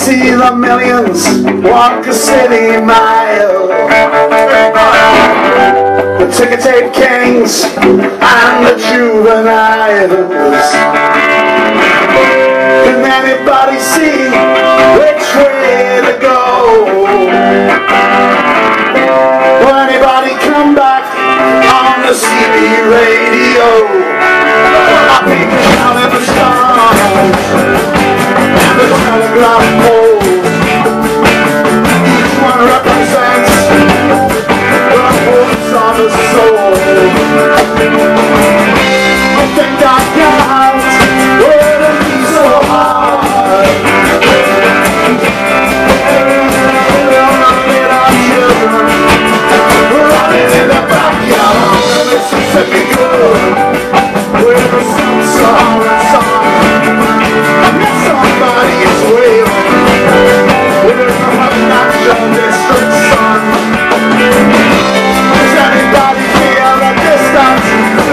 see the millions walk a city mile, the ticker tape kings and the juveniles. Can anybody see which way to go? Will anybody come back on the CB radio? I think the sound of the stars and the telegraph poles, each one represents the force of the soul. I think our God wouldn't be so hard. We'll not let our children running in the backyard of the Mississippi good. Where the sun's so hard and sun, somebody is wailing. Where's the National District sun? Does anybody feel the distance?